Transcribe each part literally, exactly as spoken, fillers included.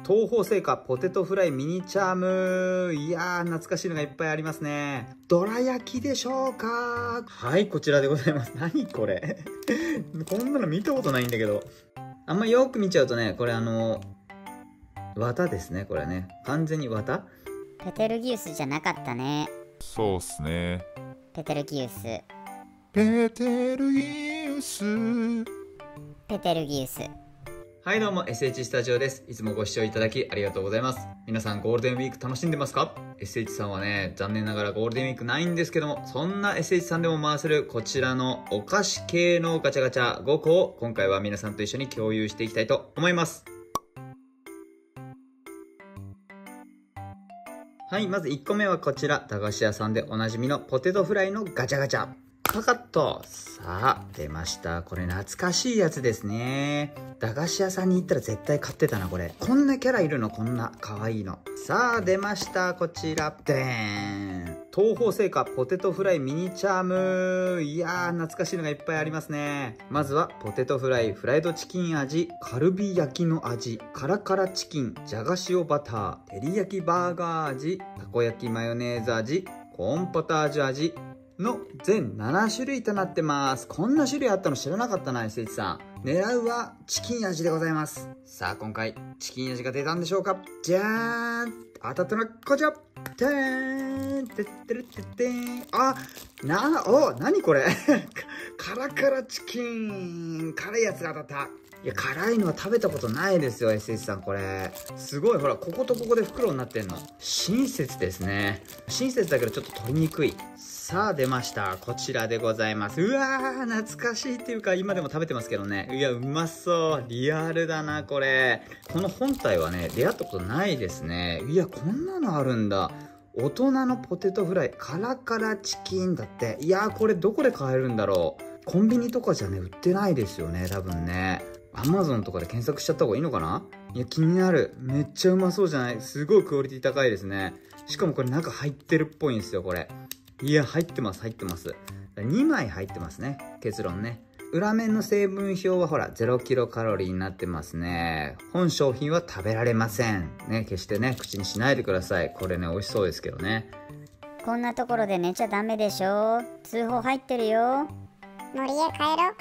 東宝製菓ポテトフライミニチャーム。いやー、懐かしいのがいっぱいありますね。どら焼きでしょうか。はい、こちらでございます。何これこんなの見たことないんだけど。あんまよく見ちゃうとね、これあの、綿ですね、これね。完全に綿。 ペテルギウスじゃなかったね。 そうっすね。 ペテルギウス。 ペテルギウス。 ペテルギウス。 はいどうも エスエイチ スタジオです。いつもご視聴いただきありがとうございます。皆さんゴールデンウィーク楽しんでますか？ エスエイチ さんはね、残念ながらゴールデンウィークないんですけども、そんな エスエイチ さんでも回せるこちらのお菓子系のガチャガチャごこを今回は皆さんと一緒に共有していきたいと思います。はい、まずいっこめはこちら、駄菓子屋さんでおなじみのポテトフライのガチャガチャ。パカッと。さあ、出ました。これ懐かしいやつですね。駄菓子屋さんに行ったら絶対買ってたな、これ。こんなキャラいるの？こんな可愛いの。さあ、出ました。こちら。でーん。東宝製菓ポテトフライミニチャーム。いやー、懐かしいのがいっぱいありますね。まずは、ポテトフライフライドチキン味、カルビ焼きの味、カラカラチキン、じゃが塩バター、照り焼きバーガー味、たこ焼きマヨネーズ味、コーンポタージュ味、の全ななしゅるいとなってます。こんな種類あったの知らなかったな、エスエイチ さん。狙うはチキン味でございます。さあ、今回、チキン味が出たんでしょうか？じゃーん！当たったのはこちら！てーん！てってるってってーん！あ、な、お、なにこれカラカラチキン！辛いやつが当たった。いや、辛いのは食べたことないですよ、エスエイチ さん、これ。すごい、ほら、こことここで袋になってんの。親切ですね。親切だけどちょっと取りにくい。さあ、出ました。こちらでございます。うわー、懐かしいっていうか、今でも食べてますけどね。いや、うまそう。リアルだな、これ。この本体はね、出会ったことないですね。いや、こんなのあるんだ。大人のポテトフライ、カラカラチキンだって。いやー、これどこで買えるんだろう。コンビニとかじゃね、売ってないですよね、多分ね。アマゾンとかで検索しちゃった方がいいのかな？いや、気になる。めっちゃうまそうじゃない？すごいクオリティ高いですね。しかもこれ中入ってるっぽいんですよ、これ。いや、入ってます、入ってます。にまい入ってますね。結論ね。裏面の成分表はほら、ゼロキロカロリーになってますね。本商品は食べられません。ね、決してね、口にしないでください。これね、美味しそうですけどね。 こんなところで寝ちゃダメでしょ。通報入ってるよ。 森へ帰ろ。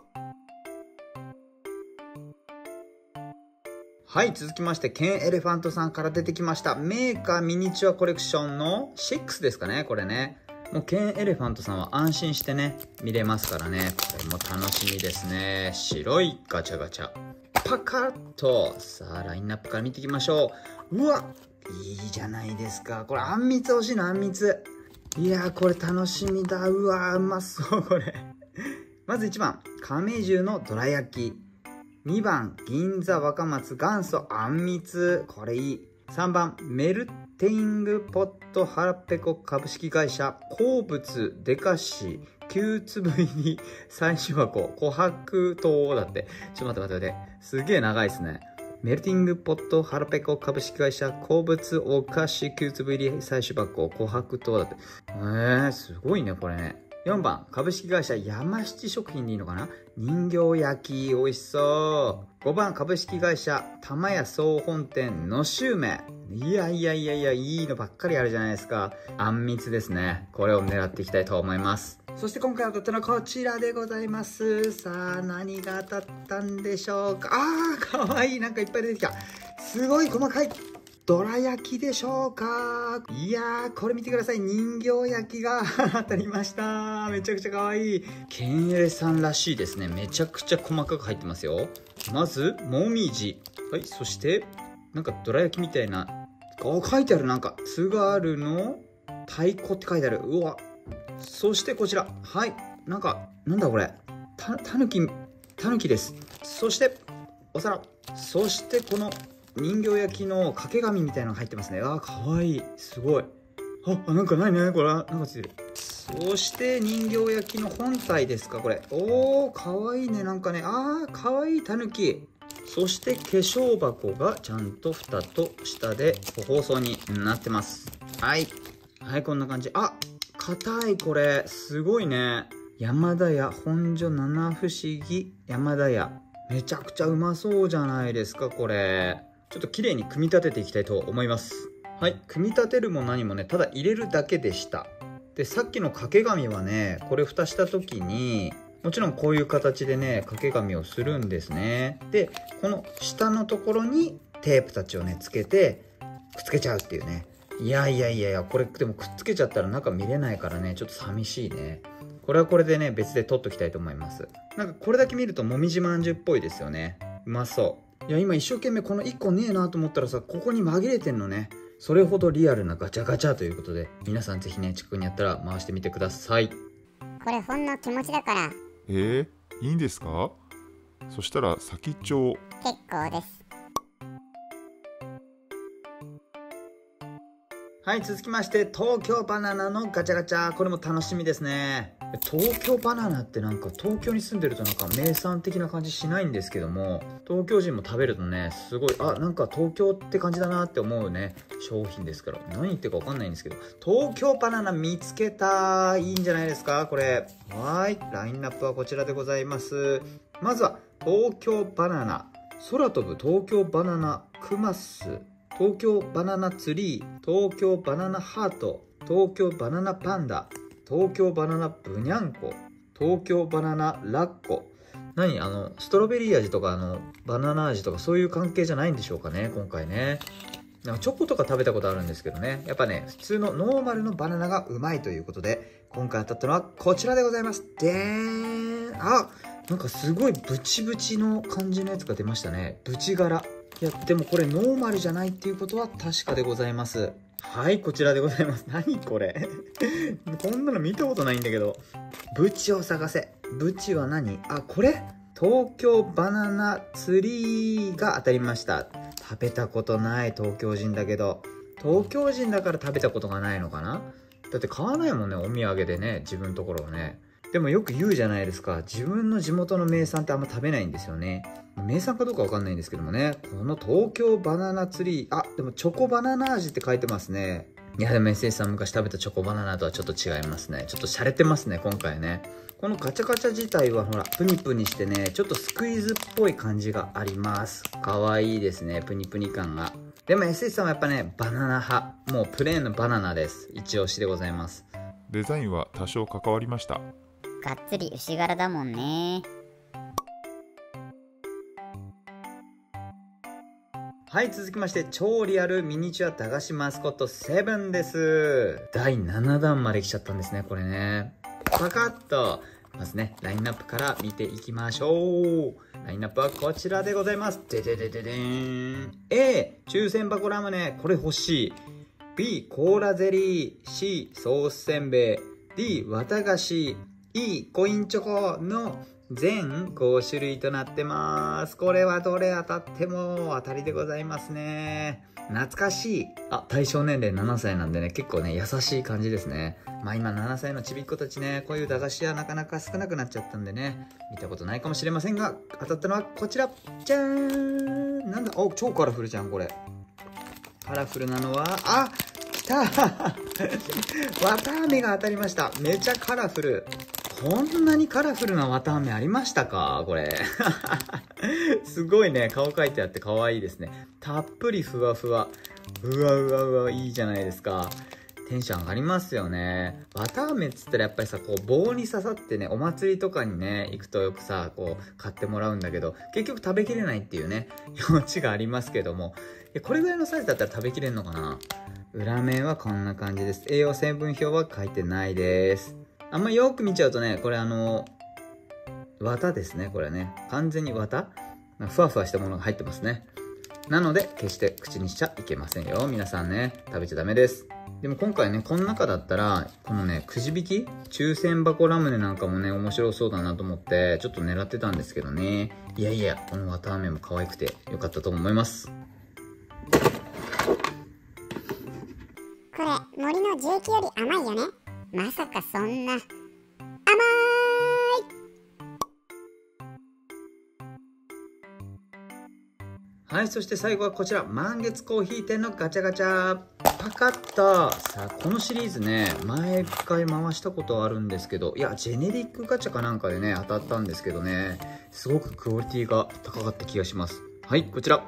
はい、続きまして、ケンエレファントさんから出てきました。メーカーミニチュアコレクションのろくですかね、これね。もうケンエレファントさんは安心してね、見れますからね。これも楽しみですね。白いガチャガチャ。パカッと。さあ、ラインナップから見ていきましょう。うわ、いいじゃないですか。これ、あんみつ欲しいな、あんみつ。いやー、これ楽しみだ。うわー、うまそう、これ。まずいちばん、亀十のどら焼き。にばん、銀座若松元祖あんみつ。これいい。さんばん、メルテイングポットハラペコ株式会社鉱物デカシきゅうつぶ入り最終箱琥珀糖だって。ちょっと待って待って待って。すげえ長いですね。メルティングポットハラペコ株式会社鉱物お菓子きゅうつぶ入り最終箱琥珀糖だって。えー、すごいね、これね。よんばん、株式会社山七食品でいいのかな？人形焼き、美味しそう。ごばん、株式会社玉屋総本店のしゅうめ。いやいやいやいや、いいのばっかりあるじゃないですか。あんみつですね。これを狙っていきたいと思います。そして今回当たったのはこちらでございます。さあ、何が当たったんでしょうか。あー、かわいい。なんかいっぱい出てきた。すごい細かい。どら焼きでしょうか。いやー、これ見てください。人形焼きが当たりました。めちゃくちゃ可愛い。ケンエレさんらしいですね。めちゃくちゃ細かく入ってますよ。まず、もみじ。はい、そして、なんかどら焼きみたいな。あ、書いてある。なんか、津軽の太鼓って書いてある。うわ。そしてこちら。はい。なんか、なんだこれ。た、たぬき、たぬきです。そして、お皿。そしてこの、人形焼きの掛け紙みたいなのが入ってますね。あー、かわいい。すごい。あ、なんかないね。これ、なんかついてる。そして、人形焼きの本体ですか、これ。おー、かわいいね。なんかね。あー、かわいいたぬき。そして、化粧箱がちゃんと蓋と下で包装になってます。はい。はい、こんな感じ。あ、硬い、これ。すごいね。山田屋本所七不思議山田屋。めちゃくちゃうまそうじゃないですか、これ。 ちょっと綺麗に組み立てていきたいと思います。はい、組み立てるも何もね、ただ入れるだけでした。で、さっきの掛け紙はね、これ蓋した時にもちろんこういう形でね掛け紙をするんですね。でこの下のところにテープたちをねつけてくっつけちゃうっていうね。いやいやいやいや、これでもくっつけちゃったら中見れないからね、ちょっと寂しいね。これはこれでね別で取っときたいと思います。なんかこれだけ見るともみじまんじゅうっぽいですよね。うまそう。いや今一生懸命このいっこねえなと思ったらさ、ここに紛れてんのね。それほどリアルなガチャガチャということで、皆さんぜひね近くにあったら回してみてください。 これほんの気持ちだから。 えー、いいんですか？そしたら先っちょを。 結構です。 はい、続きまして東京バナナのガチャガチャ。これも楽しみですね。東京バナナってなんか東京に住んでるとなんか名産的な感じしないんですけども、東京人も食べるとねすごい、あ、なんか東京って感じだなって思うね商品ですから、何言ってるか分かんないんですけど、東京バナナ見つけた。いいんじゃないですかこれ。はい、ラインナップはこちらでございます。まずは東京バナナ、空飛ぶ東京バナナクマス、東京バナナツリー、東京バナナハート、東京バナナパンダ、東京バナナブニャンコ、東京バナナラッコ。何あのストロベリー味とかあのバナナ味とかそういう関係じゃないんでしょうかね今回ね。なんかチョコとか食べたことあるんですけどね、やっぱね普通のノーマルのバナナがうまいということで、今回当たったのはこちらでございます。でーん、あ、なんかすごいブチブチの感じのやつが出ましたね。ブチ柄。いやでもこれノーマルじゃないっていうことは確かでございます。はい、こちらでございます。何これこんなの見たことないんだけど。ブチを探せ。ブチは何？あ、これ東京バナナツリーが当たりました。食べたことない東京人だけど、東京人だから食べたことがないのかな。だって買わないもんね、お土産でね、自分のところをね。でもよく言うじゃないですか、自分の地元の名産ってあんま食べないんですよね。名産かどうかわかんないんですけどもね。この東京バナナツリー、あ、でもチョコバナナ味って書いてますね。いやでも エスエス さん昔食べたチョコバナナとはちょっと違いますね。ちょっと洒落てますね今回ね。このガチャガチャ自体はほらプニプニしてね、ちょっとスクイーズっぽい感じがあります。かわいいですね、プニプニ感が。でも エスエス さんはやっぱねバナナ派、もうプレーンのバナナです。一押しでございます。 デザインは多少関わりました。 がっつり牛柄だもんね。 はい、続きまして超リアルミニチュア駄菓子マスコットセブンです。だいななだんまで来ちゃったんですねこれね。パカッとまずねラインナップから見ていきましょう。ラインナップはこちらでございます。でででででーん。 A 抽選箱ラムネ、これ欲しい。 B コーラゼリー、 C ソースせんべい、 D 綿菓子、 E コインチョコの全ご種類となってます。これはどれ当たっても当たりでございますね。懐かしい。あ、対象年齢ななさいなんでね、結構ね優しい感じですね。まあ今ななさいのちびっ子たちね、こういう駄菓子はなかなか少なくなっちゃったんでね、見たことないかもしれませんが、当たったのはこちら。じゃーん。なんだ、お、超カラフルじゃんこれ。カラフルなのは、あ、きたわたあめが当たりました。めちゃカラフル。こんなにカラフルな綿あめありましたかこれすごいね、顔描いてあって可愛いですね。たっぷりふわふわ、うわうわうわ、いいじゃないですか。テンション上がりますよね。綿あめっつったらやっぱりさ、こう棒に刺さってね、お祭りとかにね行くとよくさこう買ってもらうんだけど、結局食べきれないっていうね余地がありますけども、これぐらいのサイズだったら食べきれんのかな。裏面はこんな感じです。栄養成分表は書いてないです。あんまよく見ちゃうとね、これあの綿ですね。これね完全に綿、ふわふわしたものが入ってますね。なので決して口にしちゃいけませんよ皆さんね。食べちゃダメです。でも今回ねこの中だったらこのねくじ引き抽選箱ラムネなんかもね面白そうだなと思ってちょっと狙ってたんですけどね。いやいや、この綿あめも可愛くてよかったと思います。 これ森の樹液より甘いよね。まさかそんな甘い。 はい、そして最後はこちら満月コーヒー店のガチャガチャ。パカッと。さあこのシリーズね前一回回したことあるんですけど、いやジェネリックガチャかなんかでね当たったんですけどね、すごくクオリティが高かった気がします。はい、こちら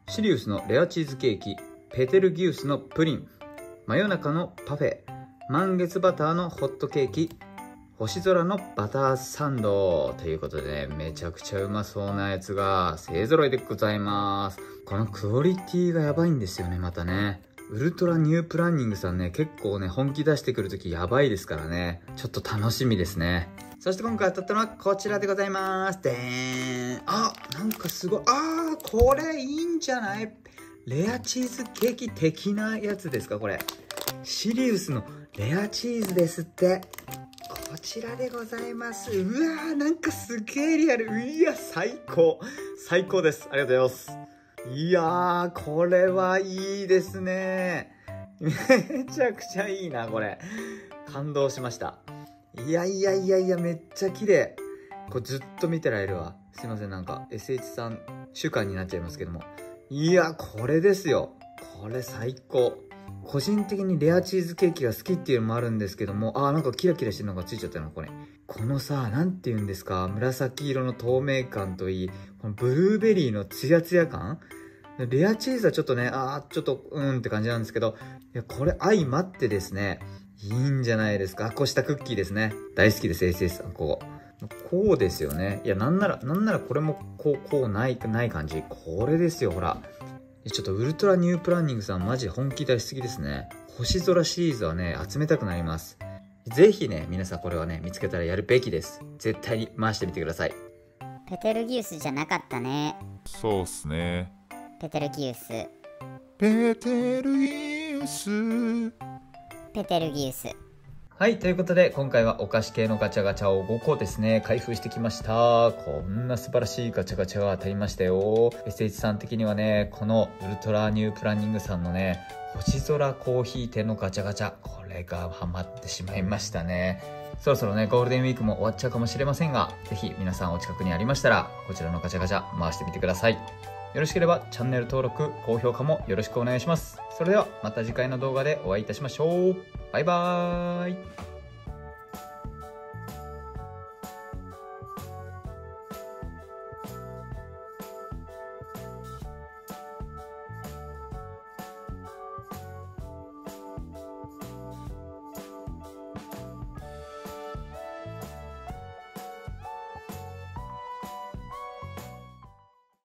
シリウスのレアチーズケーキ、ペテルギウスのプリン、真夜中のパフェ、満月バターのホットケーキ、星空のバターサンドということで、ね、めちゃくちゃうまそうなやつが勢ぞろいでございます。このクオリティがやばいんですよね、またね。ウルトラニュープランニングさんね、結構ね、本気出してくるときやばいですからね。ちょっと楽しみですね。そして今回当たったのはこちらでございます。でーん。あ、なんかすごい。あー、これいいんじゃない？レアチーズケーキ的なやつですか、これ。シリウスのレアチーズですって。こちらでございます。うわー、なんかすげーリアル。いや、最高。最高です。ありがとうございます。いやー、これはいいですね。めちゃくちゃいいな、これ。感動しました。いやいやいやいや、めっちゃ綺麗。これずっと見てられるわ。すいません、なんか エスエイチ さん主観になっちゃいますけども。いや、これですよ。これ最高。個人的にレアチーズケーキが好きっていうのもあるんですけども、あー、なんかキラキラしてるのがついちゃったの、これ。このさ、なんて言うんですか、紫色の透明感といい、このブルーベリーのツヤツヤ感。レアチーズはちょっとね、あー、ちょっと、うーんって感じなんですけど、いや、これ相まってですね、いいんじゃないですか。こうしたクッキーですね。大好きです、エスエス さん、ここ。こうですよね。いや、なんなら、なんならこれも、こう、こうない、ない感じ。これですよ、ほら。ちょっとウルトラニュープランニングさん、マジ本気出しすぎですね。星空シリーズはね、集めたくなります。ぜひね、皆さんこれはね、見つけたらやるべきです。絶対に回してみてください。 ペテルギウスじゃなかったね。 そうっすね。 ペテルギウス。 ペテルギウス。 ペテルギウス。 はい、ということで今回はお菓子系のガチャガチャをごこですね、開封してきました。こんな素晴らしいガチャガチャが当たりましたよ。エスエイチ さん的にはね、このウルトラニュープランニングさんのね、星空コーヒー店のガチャガチャ、これがハマってしまいましたね。そろそろね、ゴールデンウィークも終わっちゃうかもしれませんが、ぜひ皆さんお近くにありましたら、こちらのガチャガチャ回してみてください。よろしければチャンネル登録、高評価もよろしくお願いします。それではまた次回の動画でお会いいたしましょう。バイバーイ。